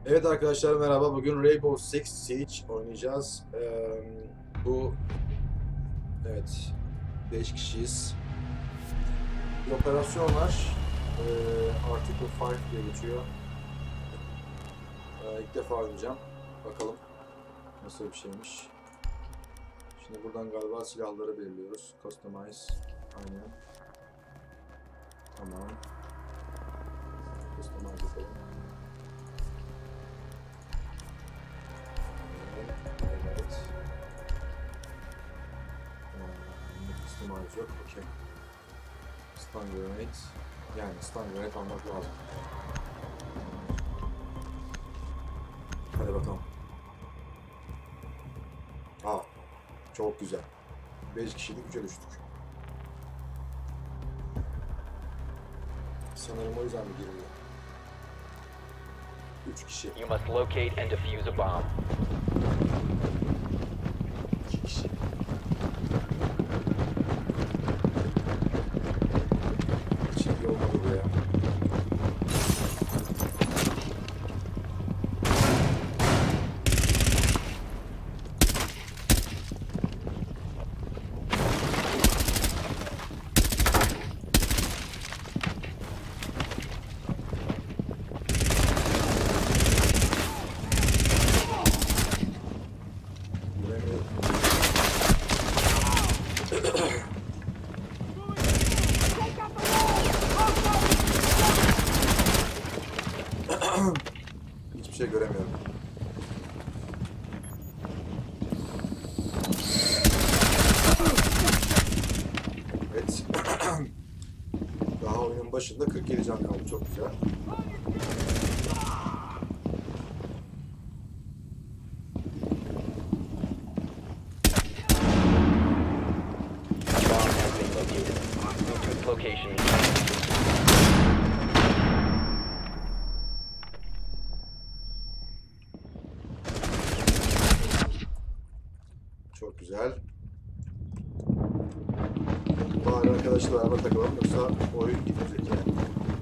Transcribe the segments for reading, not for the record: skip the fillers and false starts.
Evet arkadaşlar merhaba. Bugün Rainbow Six Siege oynayacağız. Bu evet 5 kişiyiz. Bir operasyon var. Article 5 diye geçiyor. İlk defa oynayacağım. Bakalım nasıl bir şeymiş. Şimdi buradan galiba silahları belirliyoruz. Customize. Aynen. Tamam. Customize yapalım. Evet. Customize yok. Okey. Stun grenade. Yani stun grenade almak lazım. Hadi bakalım. Aa, çok güzel. 5 kişilik 3'e düştük. Sanırım o yüzden mi girmiyor? 3 kişi. You must locate and defuse a bomb. 2 kişi. Hiç iyi olmadı bu ya. Hiçbir şey göremiyorum. Evet. Daha oyunun başında 47 can kaldı. Çok güzel. Bomb has been located. Move to its location. Çok güzel. Bari arkadaşlar araba takalım yoksa oyun gidecek yani.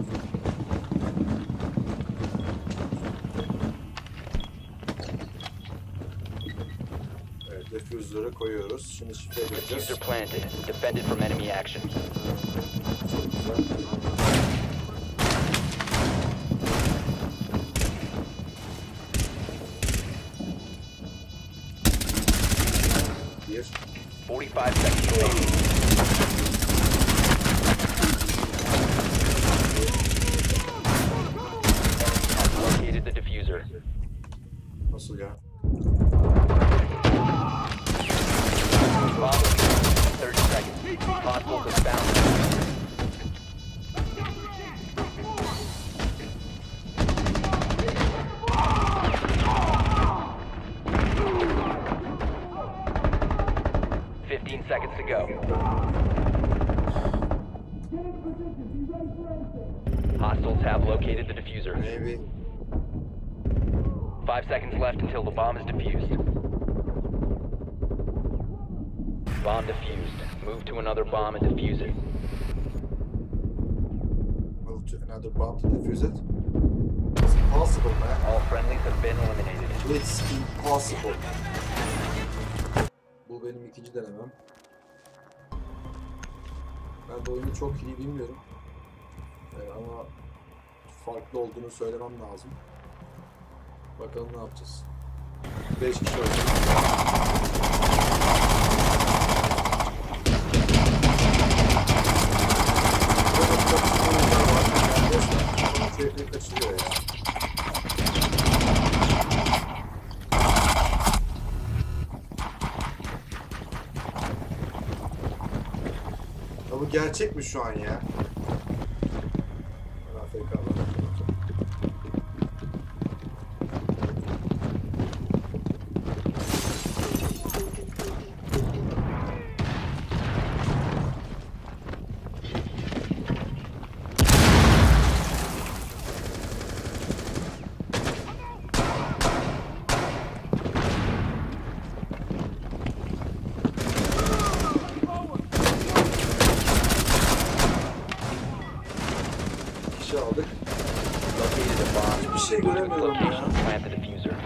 Evet, defuser'ı koyuyoruz. Şimdi şifre göreceğiz. Diffuser planted. Defended from enemy action. Çok güzel. Bir. 45 seconds remaining. Has located the diffuser. Nasıl ya? Bomb defused in 30 seconds. Hostiles have found the diffuser. Fifteen seconds to go. Hostiles have located the diffuser. Maybe. 5 seconds left until the bomb is defused. Bomb defused. Move to another bomb and defuse it. Move to another bomb to defuse it. It's impossible, man. All friendlies have been eliminated. It's impossible. Bu benim ikinci denemem. Ben de oyunu çok iyi bilmiyorum. Ama farklı olduğunu söylemem lazım. Bakalım ne yapacağız. 5 kişi oldu. Keyifli kaçırıyor ya. Ya bu gerçek mi şu an ya? Ben AFK'larım. Kişi aldık. Located a bomb. Bir şey Move to its göremiyorum location ya. and plant the diffuser.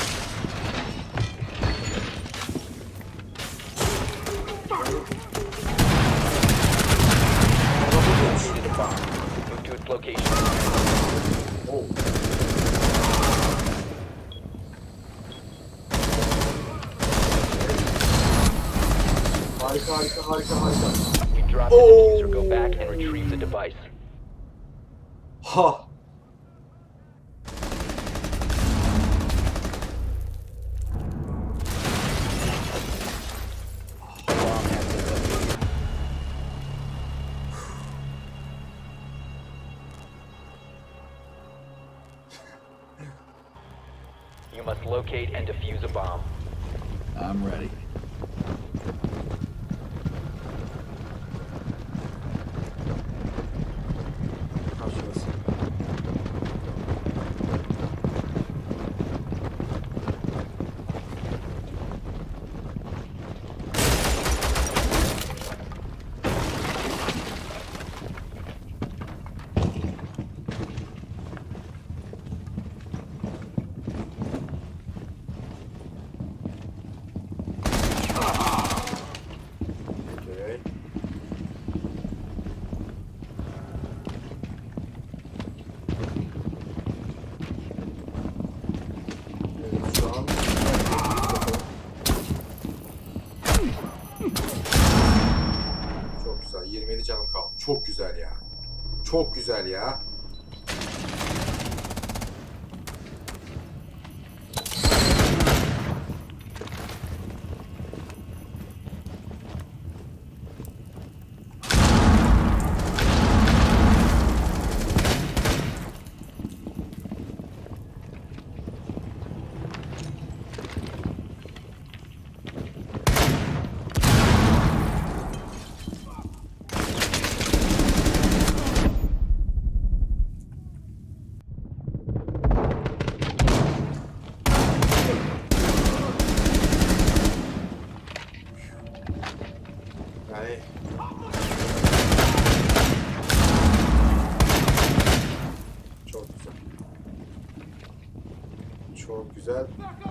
Located a bomb. Move to its location. Oh. Harika harika harika harika. You drop the diffuser, go back and retrieve the device. Ha. The bomb has been located. You must locate and defuse a bomb. I'm ready. Ha şurası. Okay. Evet, şu an çok güzel. 27 canım kaldı. Çok güzel ya. Çok güzel ya. Yani çok güzel. Çok güzel.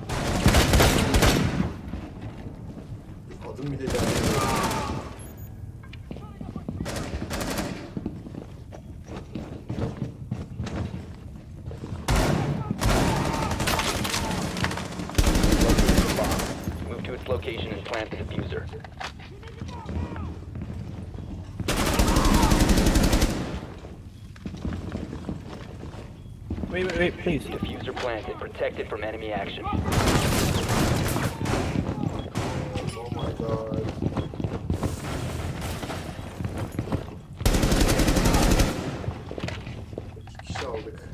Adım bile gelmiyor. Locate the bomb. Move to its location and plant the diffuser. Wait, please. Diffuser planted. Protected from enemy action. Oh my god. İki kişi aldık.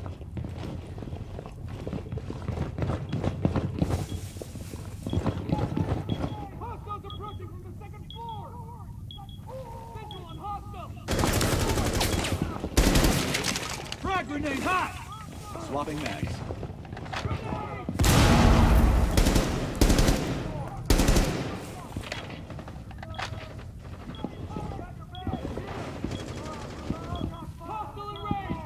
Hostiles approaching from the second floor! Visual on hostile! Frag grenade hot! Swapping mags. Hostile in range!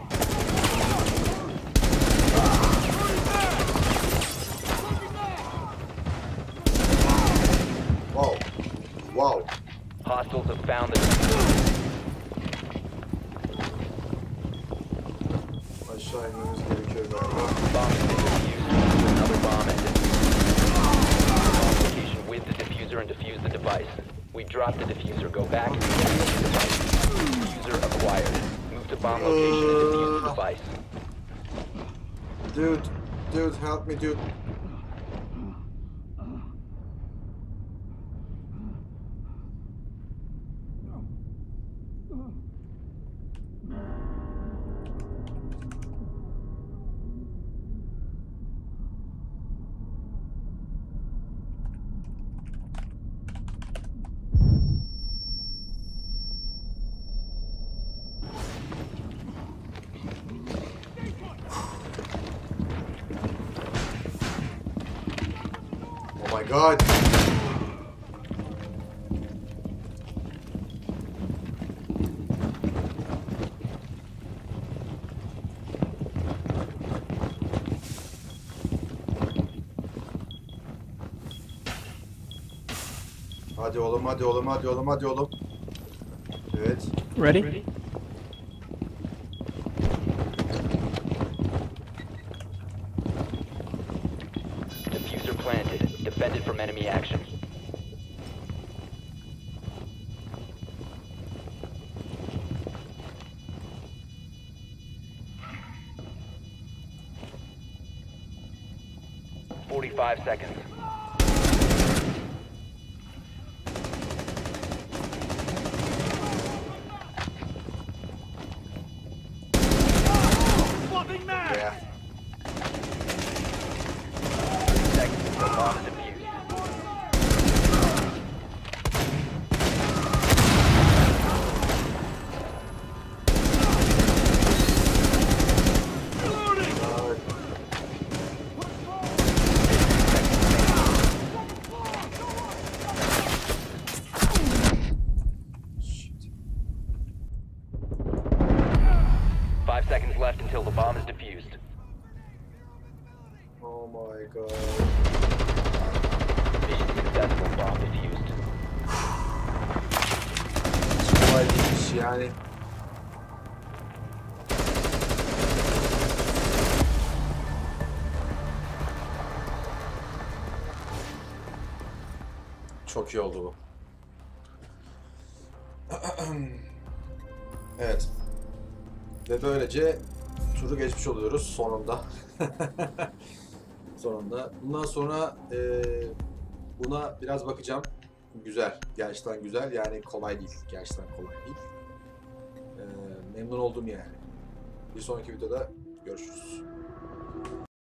Wow. Wow. Hostiles have found the diffuser. Aşağı inmemiz gerekiyor galiba. Bomb has been defused. Another bomb has been bomb location with the diffuser and defuse the device. We dropped the diffuser. Go back and defuse the device. Diffuser acquired. Move to bomb location and defuse the device. Dude, help me, dude. Oh my god. Hadi oğlum, hadi oğlum, hadi oğlum, hadi oğlum. Evet. Ready? Diffuser planted. Defended from enemy action. "45 seconds. Swapping mag! Yeah. 30 seconds until bomb is defused. Ay. Shit. 5 seconds left until the bomb is defused. Oh my god. Mission successful. Bomb defused. Hiç kolay değilmiş yani. Çok iyi oldu bu. Evet. Ve böylece turu geçmiş oluyoruz sonunda. Sonunda. Bundan sonra buna biraz bakacağım. Güzel. Gerçekten güzel. Yani kolay değil. Gerçekten kolay değil. Memnun oldum yani. Bir sonraki videoda görüşürüz.